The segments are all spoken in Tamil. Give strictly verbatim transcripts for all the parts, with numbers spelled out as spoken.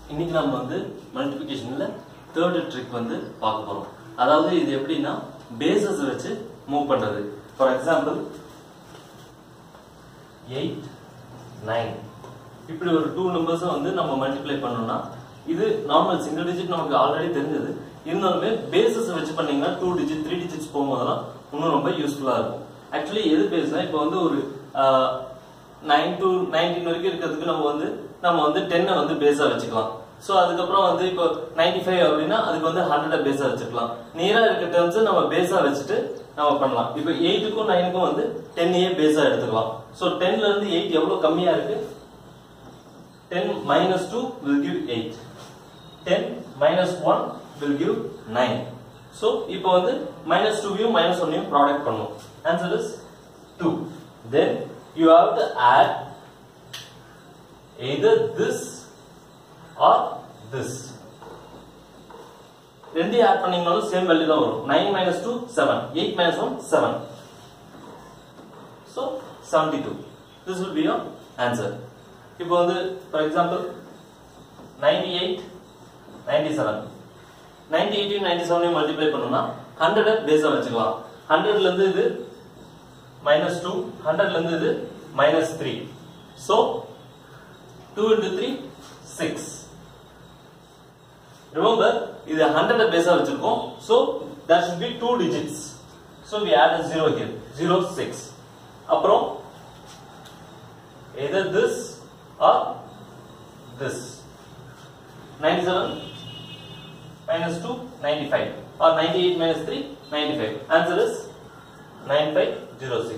இன்னைக்கு நம்ம வந்து மல்டிப்ளிகேஷன்ல தேர்ட் ட்ரிக் வந்து பார்க்க போறோம். அதாவது இது எப்படின்னா பேசஸ் வச்சு மூவ் பண்றது. ஃபார் எக்ஸாம்பிள் எயிட் நைன் இப்படி ஒரு டூ நம்பர்ஸ் வந்து நம்ம மல்டிப்ளை பண்ணோம்னா இது நார்மல் சிங்கிள் டிஜிட் நமக்கு ஆல்ரெடி தெரிஞ்சது. இருந்தாலுமே பேசஸ் வச்சு பண்ணீங்கன்னா டூ டிஜிட் த்ரீ டிஜிட்ஸ் போகும்போதெல்லாம் இன்னும் ரொம்ப யூஸ்ஃபுல்லா இருக்கும். ஆக்சுவலி எது பேசுனா இப்போ வந்து ஒரு நைன் டு நைன்டீன் வரைக்கும் இருக்கிறதுக்கு நம்ம வந்து நம்ம வந்து டென்னை வந்து பேஸா வச்சுக்கலாம். சோ அதுக்கப்புறம் வந்து இப்போ நைன்டி ஃபைவ் அப்படின்னா அதுக்கு வந்து ஹண்ட்ரட் பேஸா வச்சுக்கலாம். நியரா இருக்க டேர்ம்ஸ் நம்ம பேஸா வச்சுட்டு நம்ம பண்ணலாம். இப்போ எயிட்டுக்கும் நைனுக்கும் வந்து டென்னையே பேஸா எடுத்துக்கலாம். சோ டென்ல இருந்து எயிட் எவ்வளவு கம்மியா இருக்கு? ten minus two will give eight. ten minus one will give nine. So இப்போ வந்து minus two யும் minus one யும் product பண்ணும். Answer is two. Then you have to add either this or this. ரெண்டு ஆட் பண்ணீங்கனாலும் சேம் வேல்யூ தான் வரும். nine minus two seven. eight minus one seven. So seventy-two. This will be your answer. இப்போ வந்து for example ninety-eight ninety-seven ninety-eight ninety-seven multiply பண்ணனும்னா hundred பேஸா வச்சுக்கலாம். hundred ல இருந்து இது minus two, hundred ல இருந்து இது minus three. So two into three six. Remember இது hundred பேஸா வச்சிருக்கோம். So that should be two digits. So we add a zero here. zero six. அப்புறம் either this or this. ninety-seven minus two ninety-five or ninety-eight minus three ninety-five. Answer is nine five zero six.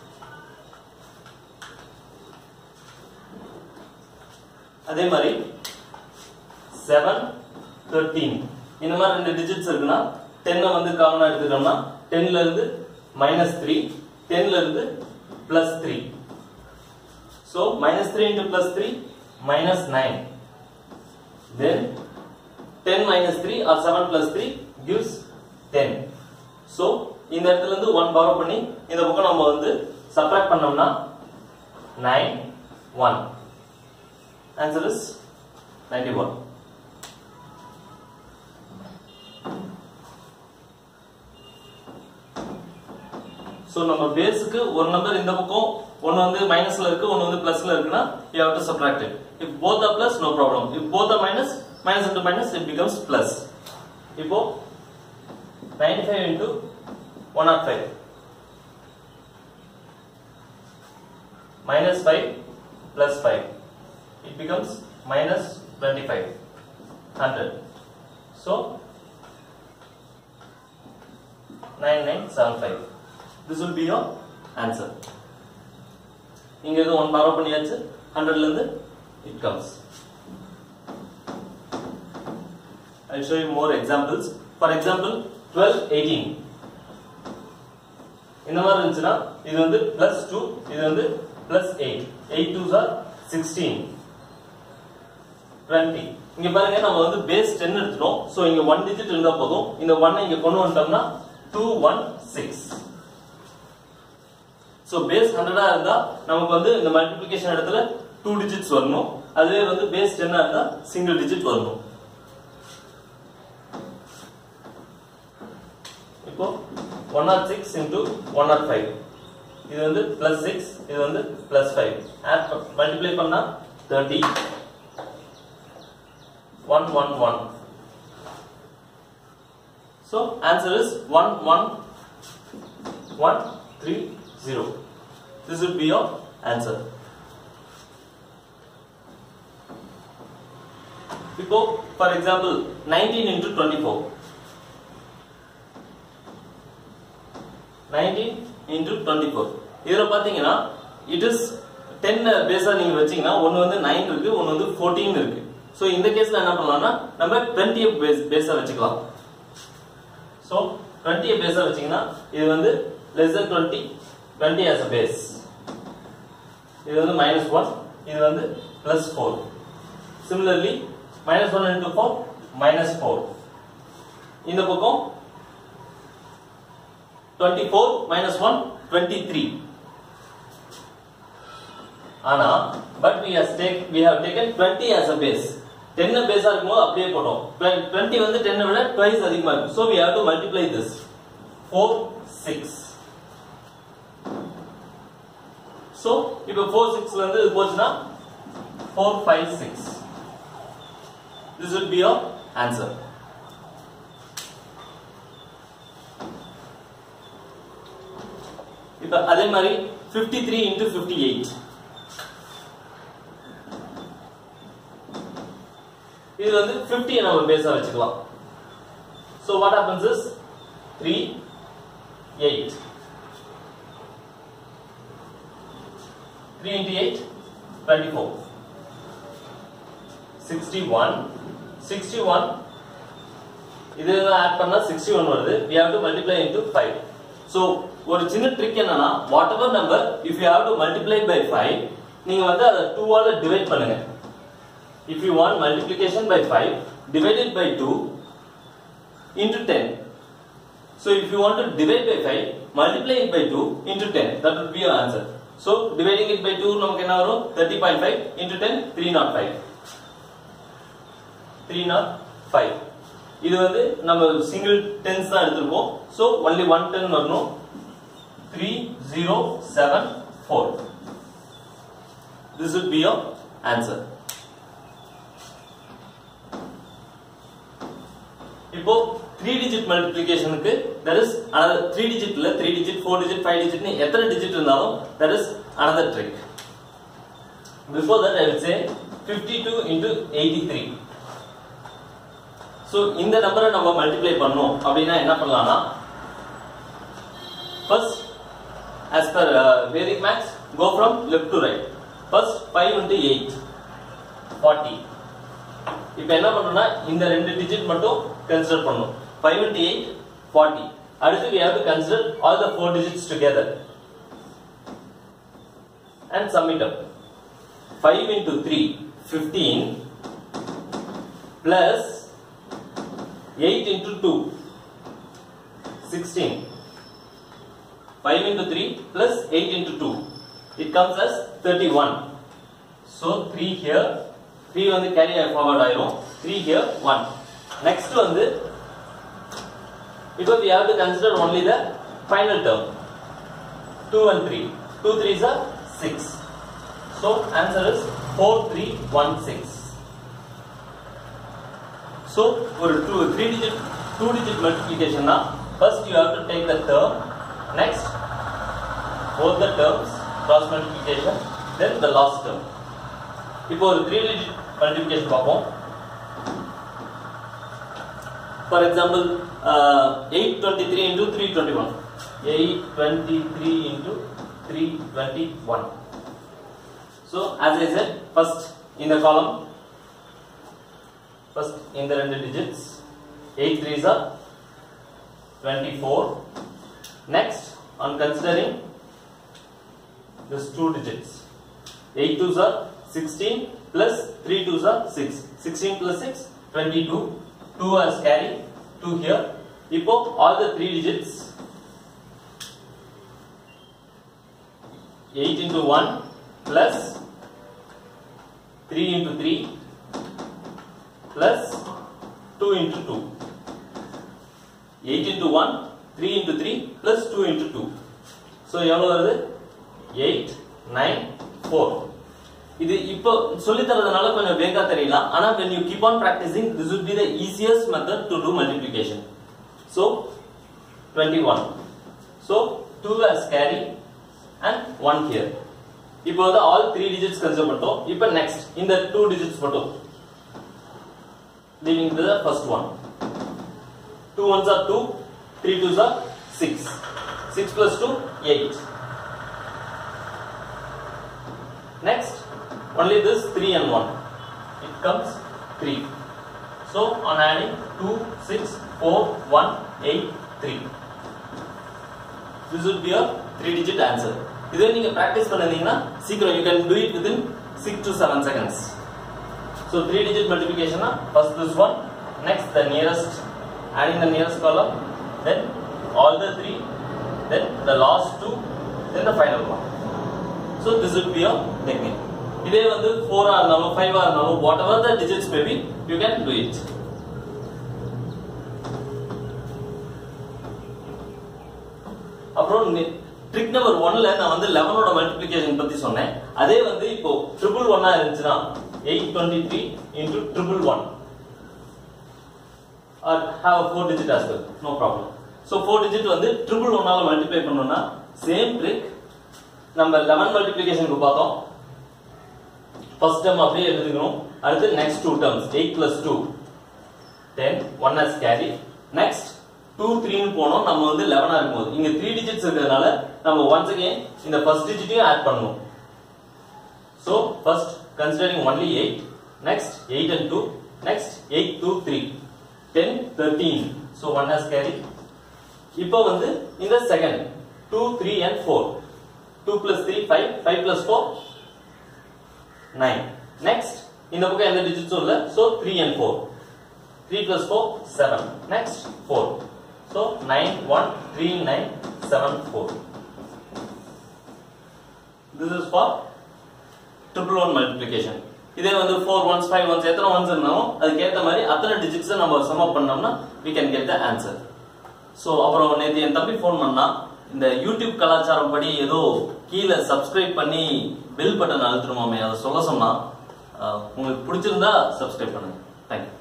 அதே மாதிரி seven thirteen இந்த மாதிரி ரெண்டு டிஜிட்ஸ் இருக்குன்னா ten வந்து காமனா எடுத்துட்டோம்னா ten ல இருந்து minus three, ten ல இருந்து plus three. So minus three into plus three minus nine. Then ten minus three or seven plus three gives ten. So இந்த இடத்துல இருந்து one borrow பண்ணி இந்த பக்கம் நம்ம வந்து subtract பண்ணோம்னா nine one. Answer is ninety-one. So நம்ம பேஸ்க்கு ஒரு நம்பர் இந்த பக்கம் ஒன்னு வந்து மைனஸ்ல இருக்கு ஒன்னு வந்து பிளஸ்ல இருக்குனா you have to subtract it. If both are plus no problem. If both are minus, minus into minus it becomes plus. இப்போ ninety-five into one oh five minus five plus five it becomes minus twenty-five. one hundred. So nine nine seven five. This will be your answer. இங்க இது one borrow பண்ணியாச்சு. hundred ல இருந்து it comes. I'll show you more examples. For example twelve eighteen. இந்த மாதிரி இருந்துச்சுனா இது வந்து plus two, இது வந்து plus eight. eight twos are sixteen. twenty. இங்க பாருங்க நம்ம வந்து base ten எடுத்துறோம். சோ இங்க one digit இருந்தா போதும். இந்த one இங்க கொண்டு வந்துட்டோம்னா two one six. So base hundred இருந்தா நமக்கு வந்து இந்த மல்டிப்ளிகேஷன் இடத்துல two digits வரணும். அதுவே வந்து base ten இருந்தா single digit வரணும். இப்போ one oh six into one oh five. இது வந்து plus six, இது வந்து plus five. add multiply பண்ணா thirty. one one one. So answer is one one one three zero. This will be your answer. இப்போ for example nineteen into twenty-four. nineteen into twenty-four. இதுல பாத்தீங்கன்னா it is ten பேஸா நீங்க வச்சீங்கன்னா ஒன்னு வந்து nine இருக்கு ஒன்னு வந்து fourteen இருக்கு. சோ இந்த கேஸ்ல என்ன பண்ணலாம்னா நம்ம twenty பேஸ் பேஸா வச்சுக்கலாம். சோ twenty பேஸா வச்சீங்கன்னா இது வந்து less than twenty, twenty as a base. இது வந்து minus one, இது வந்து plus four. Similarly minus one into four minus four. இந்த பக்கம் twenty-four minus one twenty-three. ஆனா but we have take we have taken twenty as a base. ten base ஆ இருக்கும்போது அப்படியே போட்டோம். twenty வந்து ten விட twice அதிகமா இருக்கு. So we have to multiply this. four, six. So இப்போ four, six ல இருந்து இது போச்சுனா four, five, six. This will be your answer. இப்போ அதே மாதிரி fifty-three into fifty-eight. இது வந்து fifty நம்ம பேஸா வச்சுக்கலாம். So what happens is three, eight. three into eight, twenty-four. sixty-one. sixty-one. இதெல்லாம் ஆட் பண்ணா sixty-one வருது. We have to multiply into five. So ஒரு சின்ன ட்ரிக் என்னன்னா whatever number if you have to multiply by five நீங்க வந்து அத two ஆல டிவைட் பண்ணுங்க. If you want multiplication by five, divide it by two into ten. So if you want to divide by five, multiply it by two into ten. That would be your answer. So dividing it by two நமக்கு என்ன வரும்? thirty point five into ten, three hundred five. three hundred five. இது வந்து நம்ம single tens தான் எடுத்துப்போம். So only one ten வரணும். three zero seven four. This would be your answer. இப்போ three digit multiplication க்கு there is another three digit இல்ல three digit four digit five digit னு எத்தனை digit இருந்தாலும் there is another trick. Before that I will say fifty-two into eighty-three. So இந்த நம்பரை நம்ம மல்டிப்ளை பண்ணோம் அப்படினா என்ன பண்ணலாம்னா first as per uh, Vedic maths go from left to right. First five into eight, forty. இப்போ என்ன பண்ணனும்னா இந்த ரெண்டு டிஜிட் மட்டும் கன்சிடர் பண்ணனும். five into eight, forty. அடுத்து we have to consider all the four digits together and sum it up. five into three, fifteen plus eight into two, sixteen. five into three plus eight into two, it comes as thirty-one. So three here, three வந்து carry forward ஆயிரும். three here, one. Next வந்து because we have to consider only the final term. two and three. two threes are six. So answer is four three one six. So for two three digit two digit multiplication na first you have to take the term, next both the terms cross multiplication, then the last term. இப்போ ஒரு three digit multiplication பார்ப்போம். For example, uh, eight twenty-three into three twenty-one. eight twenty-three into three twenty-one. So as I said, first in the column, first in the two digits, eight threes are twenty-four. Next, on considering this two digits, eight twos are sixteen plus three twos are six. sixteen plus six, twenty-two. two as carry, two here. Now all the three digits, eight into one plus three into three plus two into two. eight into one, three into three plus two into two. So எவ்வளவு வருது? eight, nine, four. இது இப்போ சொல்லி தரதுனால கொஞ்சம் வேகா தெரியலாம். ஆனா when you keep on practicing, this would be the easiest method to do multiplication. So twenty-one. So two as carry and one here. இப்போ வந்து all three digits consider பண்ணிட்டோம். இப்போ next இந்த two digits மட்டும் leaving the first one. two ones are two, three twos are six. six plus two, eight. Next, only this three and one. It comes three. So on adding two, six, four, one, eight, three. This would be a three digit answer. If you practice you can do it within six to seven seconds. So three digit multiplication, first this one, next the nearest, adding the nearest column, then all the three, then the last two, then the final one. So this would be a technique. இதே வந்து four ஆ இருந்தாலும் five ஆ இருந்தாலும் whatever the digits may be, you can do it. அப்புறம் ட்ரிக் நம்பர் ஒன்ல நான் வந்து eleven ஓட மல்டிப்ளிகேஷன் பத்தி சொன்னேன். அதே வந்து இப்போ ட்ரிபிள் ஒன்னா இருந்துச்சுன்னா eight twenty-three into triple one or have a four digit as well, no problem. So four digit வந்து triple one ஆல மல்டிப்ளை பண்ணனும்னா சேம் ட்ரிக் நம்ம eleven மல்டிப்ளிகேஷனுக்கு பார்த்தோம். ஃபர்ஸ்ட் டேர்ம் அப்படியே எழுதிக்கணும். அடுத்து next two terms eight plus two ten, one as carry. next two three னு போனோம். நம்ம வந்து eleven ஆ இருக்கும்போது இங்க three digits இருக்கிறதுனால நம்ம once again இந்த first digit-ஐயும் ஆட் பண்ணனும். So first considering only eight, next eight and two, next eight two three, ten thirteen. So one has carry. இப்போ வந்து இந்த second two three and four. two plus three five, five plus four nine. Next இந்த பக்கம் எந்த டிஜிட்ஸும் இல்ல. So three and four. three plus four seven. Next four. So nine one three nine seven four. This is for triple one multiplication. இதே வந்து four ones five ones எத்தனை ones இருந்தாலும் அதுக்கு ஏத்த மாதிரி அத்தனை டிஜிட்ஸ் நம்ம சம் அப் பண்ணோம்னா we can get the answer. So அப்புறம் நேத்து என் தம்பி ஃபோன் பண்ணா இந்த யூடியூப் கலாச்சாரம் படி ஏதோ கீழே சப்ஸ்கிரைப் பண்ணி பெல் பட்டன் அழுத்தணுமாமே அதை சொல்ல சொன்னா உங்களுக்கு பிடிச்சிருந்தா சப்ஸ்கிரைப் பண்ணுங்க. தேங்க்யூ.